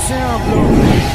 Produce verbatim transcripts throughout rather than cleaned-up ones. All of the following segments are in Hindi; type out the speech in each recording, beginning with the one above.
कैसे हैं आप लोग?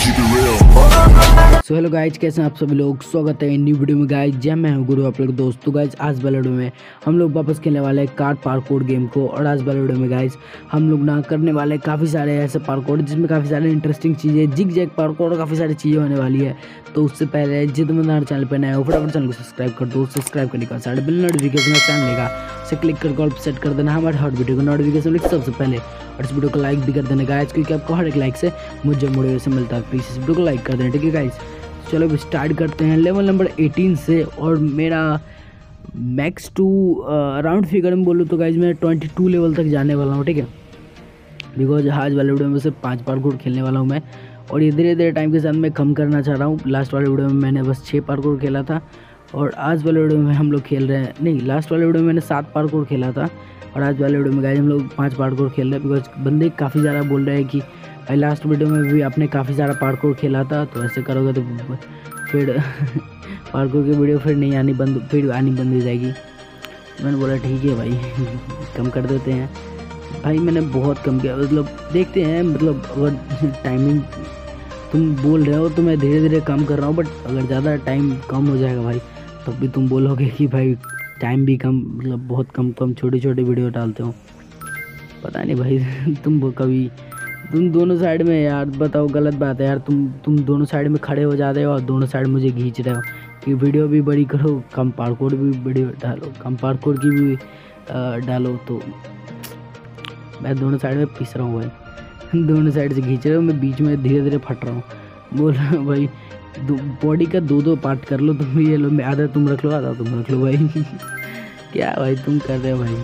सो हेलो गाइज, कैसे हैं आप सभी लोग। स्वागत है न्यू वीडियो में गाइज। जय मैं हूं गुरु आप लोग दोस्त। तो गाइज आज वाले वीडियो में हम लोग वापस खेलने वाले हैं कार पार्कोर गेम को। और आज वाले वीडियो में गाइज हम लोग ना करने वाले काफ़ी सारे ऐसे पार्कोर जिसमें काफ़ी सारे इंटरेस्टिंग चीज़ें, जिग जैग पार्कोर और काफ़ी सारी चीज़ें होने वाली है। तो उससे पहले जितने हमारे चैनल पर नए हो फटाफट चैनल को सब्सक्राइब कर दो। सब्सक्राइब करने का साढ़े बिल नोटिफिकेशन चैनल लेगा उसे क्लिक कर कॉल सेट कर देना हमारे हर वीडियो को नोटिफिकेशन सबसे पहले। और इस वीडियो को लाइक भी कर देना गाइज, क्योंकि आपको हर एक लाइक से मुझे मोटिवेशन मिलता है। प्लीज़ इस वीडियो को लाइक कर देना, ठीक है गाइज। चलो अब स्टार्ट करते हैं लेवल नंबर एटीन से। और मेरा मैक्स टू अराउंड फिगर में बोलूँ तो गाइज मैं ट्वेंटी टू लेवल तक जाने वाला हूँ, ठीक है। बिकॉज आज वाले वीडियो में सिर्फ पाँच पार्कोर खेलने वाला हूँ मैं। और ये धीरे धीरे टाइम के साथ मैं कम करना चाह रहा हूँ। लास्ट वाले वीडियो में मैंने बस छः पार्कोर खेला था और आज वाले वीडियो में हम लोग खेल रहे हैं, नहीं लास्ट वाले वीडियो में मैंने सात पार्कोर खेला था और आज वाले वीडियो में गाइज हम लोग पाँच पार्कोर खेल रहे हैं। बिकॉज बंदे काफ़ी ज़्यादा बोल रहे हैं कि भाई लास्ट वीडियो में भी आपने काफ़ी सारा पार्कोर खेला था, तो ऐसे करोगे तो फिर पार्कोर की वीडियो फिर नहीं आनी बंद फिर आनी बंद हो जाएगी। मैंने बोला ठीक है भाई कम कर देते हैं। भाई मैंने बहुत कम किया, मतलब देखते हैं, मतलब अगर टाइमिंग तुम बोल रहे हो तो मैं धीरे धीरे कम कर रहा हूँ। बट अगर ज़्यादा टाइम कम हो जाएगा भाई तब भी तुम बोलोगे कि भाई टाइम भी कम, मतलब बहुत कम कम छोटी छोटी वीडियो डालते हो। पता नहीं भाई तुम कभी तुम दोनों साइड में यार बताओ, गलत बात है यार। तुम तुम दोनों साइड में खड़े हो जाते हो और दोनों साइड मुझे खींच रहे हो कि वीडियो भी बड़ी करो, कम पार्कोर भी बड़ी डालो, कम पार्कोर की भी आ, डालो। तो मैं दोनों साइड में पिस रहा हूँ भाई, दोनों साइड से खींच रहे हो, मैं बीच में धीरे धीरे फट रहा हूँ। बोल रहा हूँ भाई बॉडी का दो दो पार्ट कर लो तुम, ये लो मैं आधा तुम रख लो आधा तुम रख लो भाई क्या भाई तुम कर रहे हो भाई।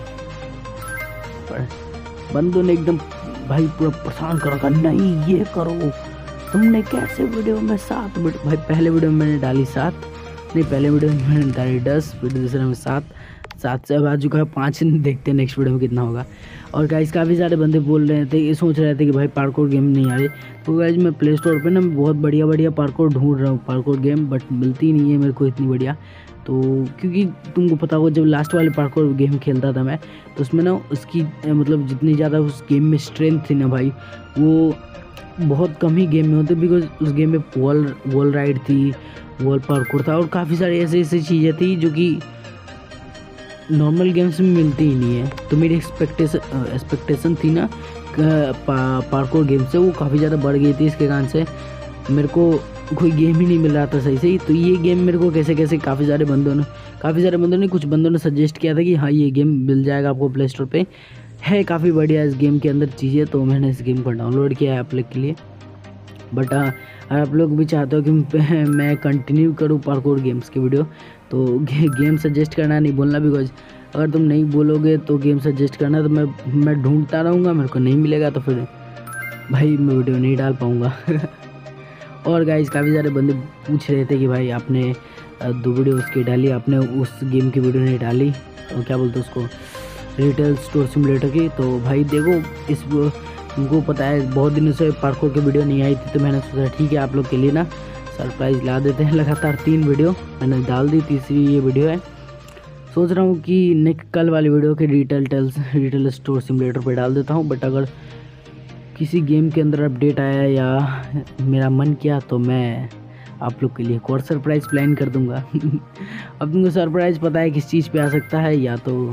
बंदों ने एकदम भाई पूरा परेशान कर रखा, नहीं ये करो तुमने कैसे वीडियो में सात वीडियो। भाई पहले वीडियो में मैंने डाली सात, नहीं पहले वीडियो में मैंने डाली दस, वीडियो दूसरे में सात, सात से अब आ चुका है पाँच। देखते हैं नेक्स्ट वीडियो में कितना होगा। और गाइस काफ़ी सारे बंदे बोल रहे थे, ये सोच रहे थे कि भाई पार्कोर गेम नहीं आ रही। तो गाइस मैं प्ले स्टोर पर ना बहुत बढ़िया बढ़िया पार्कोर ढूंढ रहा हूँ पार्कोर गेम, बट मिलती नहीं है मेरे को इतनी बढ़िया। तो क्योंकि तुमको पता होगा जब लास्ट वाले पार्कोर गेम खेलता था मैं, तो उसमें ना उसकी मतलब जितनी ज़्यादा उस गेम में स्ट्रेंथ थी ना भाई, वो बहुत कम ही गेम में होते। बिकॉज उस गेम में वॉल वॉल राइड थी, वॉल पार्कोर था और काफ़ी सारी ऐसी ऐसी चीज़ें थी जो कि नॉर्मल गेम्स में मिलती ही नहीं है। तो मेरी एक्सपेक्टेशन एक्सपेक्टेशन थी ना पा, पार्कोर गेम से, वो काफ़ी ज़्यादा बढ़ गई थी। इसके कारण से मेरे को कोई गेम ही नहीं मिल रहा था सही से ही। तो ये गेम मेरे को कैसे कैसे काफ़ी सारे बंदों ने काफ़ी सारे बंदों ने कुछ बंदों ने सजेस्ट किया था कि हाँ ये गेम मिल जाएगा आपको प्ले स्टोर पे, है काफ़ी बढ़िया इस गेम के अंदर चीज़ें। तो मैंने इस गेम को डाउनलोड किया है आप लोग के लिए। बट अगर आप लोग भी चाहते हो कि मैं कंटिन्यू करूँ पार्कोर गेम्स की वीडियो, तो गेम सजेस्ट करना नहीं बोलना। बिकॉज अगर तुम नहीं बोलोगे तो गेम सजेस्ट करना, तो मैं मैं ढूंढता रहूँगा, मेरे को नहीं मिलेगा तो फिर भाई मैं वीडियो नहीं डाल पाऊँगा और गाइस काफ़ी सारे बंदे पूछ रहे थे कि भाई आपने दो वीडियो उसकी डाली, आपने उस गेम की वीडियो नहीं डाली, तो क्या बोलते उसको, रिटेल स्टोर सिमुलेटर की। तो भाई देखो इस तुमको पता है बहुत दिनों से पार्कोर की वीडियो नहीं आई थी, तो मैंने सोचा ठीक है आप लोग के लिए ना सरप्राइज़ ला देते हैं। लगातार तीन वीडियो मैंने डाल दी, तीसरी ये वीडियो है। सोच रहा हूँ कि नेक्स्ट कल वाली वीडियो के retail tales retail store simulator पर डाल देता हूँ। बट अगर किसी गेम के अंदर अपडेट आया या मेरा मन किया तो मैं आप लोग के लिए एक और सरप्राइज़ प्लान कर दूंगा अब तुमको सरप्राइज़ पता है किस चीज़ पे आ सकता है, या तो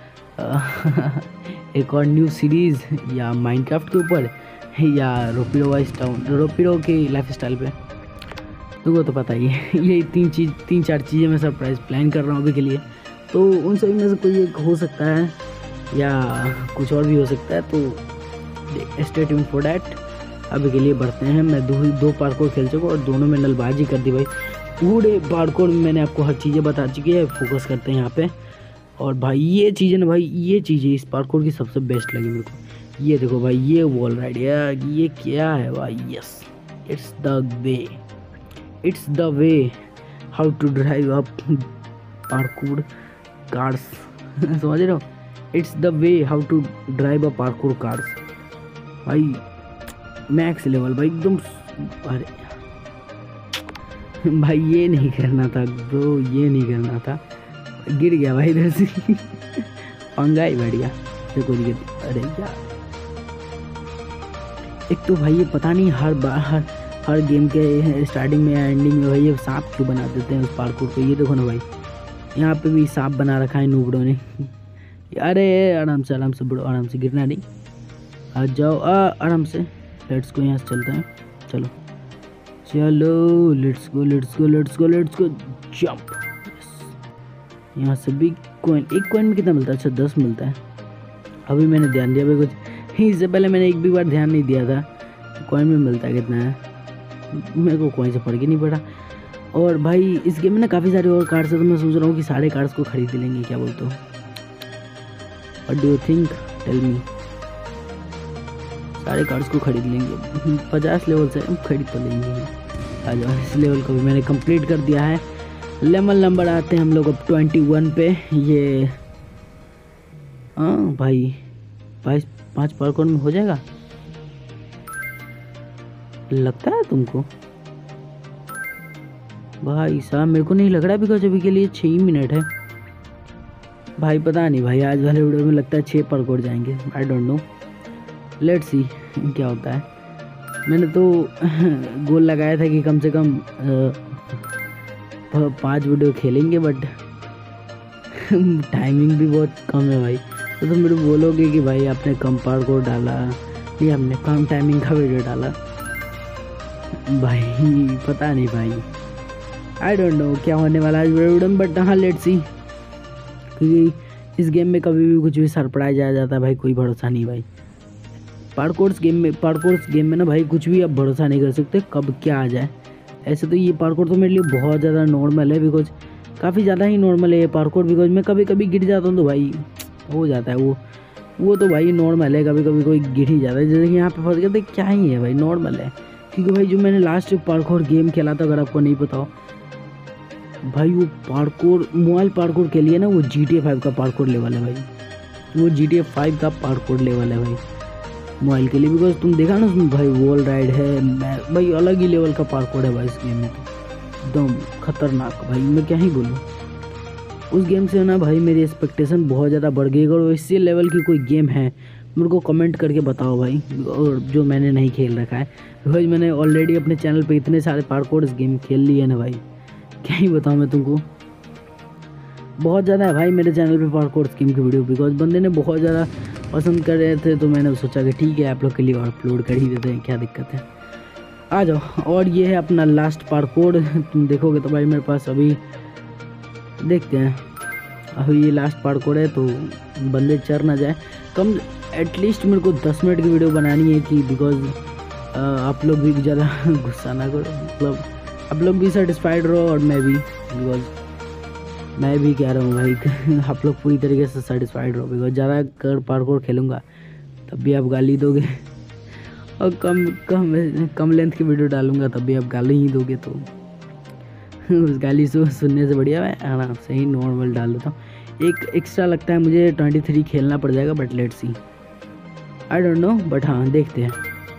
एक और न्यू सीरीज़, या माइनक्राफ्ट के ऊपर, या रोपिडो वाइस टाउन रोपिडो के लाइफ स्टाइल पे, तुमको तो पता ही है यही तीन चीज़ तीन चार चीज़ें मैं सरप्राइज़ प्लान कर रहा हूँ अभी के लिए। तो उन सभी में से कोई एक हो सकता है या कुछ और भी हो सकता है, तो स्टे ट्यून्ड फॉर दैट। अभी के लिए बढ़ते हैं। मैं दो दो पार्कोर खेल चुका और दोनों में नलबाजी कर दी भाई। पूरे पार्कोर में मैंने आपको हर चीज़ें बता चुकी है। फोकस करते हैं यहाँ पे। और भाई ये चीज़ें ना भाई ये चीज़ें इस पार्कोर की सबसे बेस्ट लगी मेरे को। ये देखो भाई ये वॉल राइड यार, ये क्या है भाई, yes it's the way it's the way how to drive up parkour cars समझ रहे हो, it's the way how to drive a parkour cars. भाई मैक्स लेवल भाई एकदम। अरे भाई ये नहीं करना था ब्रो, ये नहीं करना था, गिर गया भाई इधर से पंगा ही बैठ गया। देखो अरे यार एक तो भाई ये पता नहीं हर बार हर हर गेम के स्टार्टिंग में या एंडिंग में भाई ये सांप क्यों बना देते हैं उस पार्कोर को। ये देखो ना भाई, यहाँ पे भी सांप बना रखा है नूबड़ों ने। अरे आराम से आराम से बड़ो, आराम से, गिरना नहीं। आ जाओ, आ आराम से। लेट्स गो, यहाँ से चलते हैं। चलो चलो, let's go let's go let's go let's go jump. यहाँ से भी कॉइन, एक कॉइन में कितना मिलता है? अच्छा दस मिलता है। अभी मैंने ध्यान दिया भाई, कुछ इससे पहले मैंने एक भी बार ध्यान नहीं दिया था कॉइन में मिलता है कितना है। मेरे को कॉइन से फर्क ही नहीं पड़ा। और भाई इस गेम में ना काफ़ी सारे और कार्ड्स है, तो मैं सोच रहा हूँ कि सारे कार्ड्स को खरीद लेंगे। क्या बोलते हो? What do you think? Tell me. सारे कार्ड्स को खरीद लेंगे। पचास लेवल से हम खरीद तो लेंगे। आ जाओ, इस लेवल को भी मैंने कंप्लीट कर दिया है। लेवल नंबर आते हैं हम लोग अब ट्वेंटी वन पे। ये हाँ भाई, बाईस पाँच पार्कोर में हो जाएगा लगता है तुमको? भाई साहब मेरे को नहीं लग रहा, बिकॉज अभी के लिए छः ही मिनट है भाई। पता नहीं भाई, आज वाले वीडियो में लगता है छः पार्कोर जाएंगे। I don't know, let's see क्या होता है। मैंने तो गोल लगाया था कि कम से कम पाँच वीडियो खेलेंगे, बट टाइमिंग भी बहुत कम है भाई। तो तुम मेरे बोलोगे कि भाई आपने कम पार्कोर डाला या हमने कम टाइमिंग का वीडियो डाला। भाई पता नहीं भाई, आई डोंट नो क्या होने वाला है वीडियो में, बट हाँ लेट्स सी। क्योंकि इस गेम में कभी भी कुछ भी सरप्राइज आ जाता है भाई, कोई भरोसा नहीं भाई। पार्कोर्स गेम में पार्कोर्स गेम में ना भाई कुछ भी आप भरोसा नहीं कर सकते कब क्या आ जाए। ऐसे तो ये पार्कोर तो मेरे लिए बहुत ज़्यादा नॉर्मल है, बिकॉज काफ़ी ज़्यादा ही नॉर्मल है ये पार्कोर। बिकॉज मैं कभी कभी गिर जाता हूँ तो भाई हो जाता है वो वो तो भाई नॉर्मल है। कभी कभी कोई गिर ही जाता है, जैसे कि यहाँ पे फंस गया तो क्या ही है भाई, नॉर्मल है। क्योंकि भाई जो मैंने लास्ट पार्कोर गेम खेला था, अगर आपको नहीं पता हो भाई, वो पार्कोर मोबाइल पार्कोर के लिए ना वो जी टी ए फाइव का पार्कोर लेवल है भाई। वो जी टी ए फाइव का पार्कोर लेवल है भाई मोबाइल के लिए। बिकॉज तुम देखा ना उसमें भाई वॉल राइड है भाई, अलग ही लेवल का पार्कोर है भाई इस गेम में, एकदम खतरनाक भाई। मैं क्या ही बोलूँ, उस गेम से ना भाई मेरी एक्सपेक्टेशन बहुत ज़्यादा बढ़ गई। अगर इसी लेवल की कोई गेम है मेरे को कमेंट करके बताओ भाई, और जो मैंने नहीं खेल रखा है। भाई मैंने ऑलरेडी अपने चैनल पे इतने सारे पार्कोर इस गेम खेल लिए ना भाई, क्या ही बताऊँ मैं तुमको। बहुत ज़्यादा है भाई मेरे चैनल पे पार्कोर गेम की वीडियो, बिकॉज बंदे ने बहुत ज़्यादा पसंद कर रहे थे, तो मैंने सोचा कि ठीक है आप लोग के लिए और अपलोड कर ही देते हैं, क्या दिक्कत है। आ जाओ। और ये है अपना लास्ट पार्कोर। तुम देखोगे तो भाई मेरे पास अभी देखते हैं, अभी ये लास्ट पार्कोर है तो बंदे चढ़ ना जाए। कम एटलीस्ट मेरे को दस मिनट की वीडियो बनानी है कि बिकॉज आप लोग भी ज़्यादा गुस्सा ना करो, मतलब आप लोग भी सेटिस्फाइड रहो और मैं भी, बिकॉज मैं भी कह रहा हूँ भाई आप लोग पूरी तरीके से सेटिस्फाइड रहो। बिकॉज ज़्यादा कर पार्कोर खेलूँगा तब भी आप गाली दोगे, और कम कम कम लेंथ की वीडियो डालूँगा तब भी आप गाली ही दोगे। तो उस गाली से सुनने से बढ़िया मैं आराम से ही नॉर्मल डाल देता हूँ। एक एक्स्ट्रा लगता है मुझे ट्वेंटी थ्री खेलना पड़ जाएगा, but let's see, I don't know, but हाँ देखते हैं।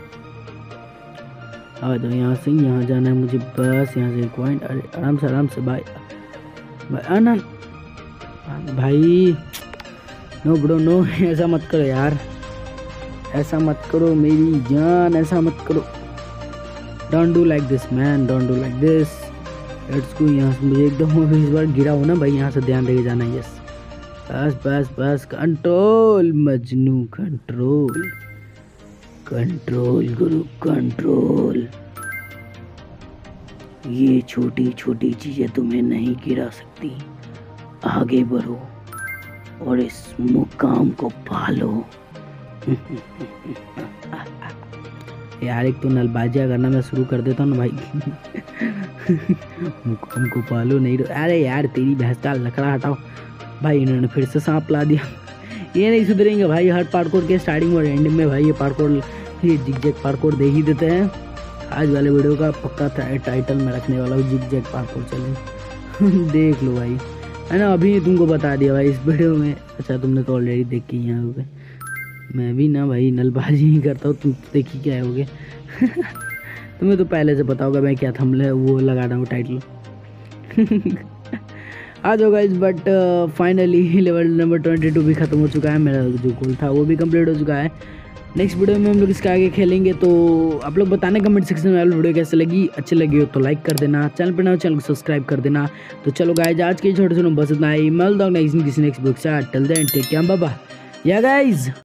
आ जाओ, यहाँ से यहाँ जाना है मुझे बस, यहाँ से पॉइंट। अरे आराम से आराम से भाई भाई आनंद भाई, नो ब्रो नो, ऐसा मत करो यार, ऐसा मत करो मेरी जान, ऐसा मत करो। Don't do like this man, don't do like this. Let's go. यहाँ से मुझे एकदम अभी इस बार गिरा हो ना भाई, यहाँ से ध्यान देके जाना। यस, बस बस बस, कंट्रोल मजनू, कंट्रोल कंट्रोल गुरु कंट्रोल। ये छोटी छोटी चीजें तुम्हें नहीं गिरा सकती, आगे बढ़ो और इस मुकाम को पालो। यार एक तो नलबाजिया करना मैं शुरू कर देता हूँ ना भाई मुकाम को पालो नहीं। अरे यार तेरी भैंस का लकड़ा हटाओ भाई, इन्होंने फिर से सांप ला दिया। ये नहीं सुधरेंगे भाई, हर पार्कोर के स्टार्टिंग और एंड में भाई ये पार्कोर, ये जिग जैग पार्कोर दे ही देते हैं। आज वाले वीडियो का पक्का टाइटल में रखने वाला हूँ, जिग जैग पार्कोर चैलेंज। देख लो भाई, है ना, अभी तुमको बता दिया भाई इस वीडियो में। अच्छा तुमने तो ऑलरेडी देख के यहाँ पे, मैं भी ना भाई नलबाजी ही करता हूँ, तुम देखी क्या होगे तुम्हें तो पहले से पता होगा मैं क्या थंबनेल वो लगा रहा हूँ टाइटल आ जाओ guys. But finally level number twenty two भी ख़त्म हो चुका है, मेरा जो गोल था वो भी कंप्लीट हो चुका है। नेक्स्ट वीडियो में हम लोग इसके आगे खेलेंगे। तो आप लोग बताने कमेंट सेक्शन में वीडियो कैसे लगी, अच्छी लगी हो तो लाइक कर देना, चैनल पर ना चैनल को सब्सक्राइब कर देना। तो चलो गाइज आज के छोटे छोटे बस इतना ही, मिलता हूँ नेक्स्ट किसी नेक्स्ट बुक से। Till then take care, bye bye या गाइज।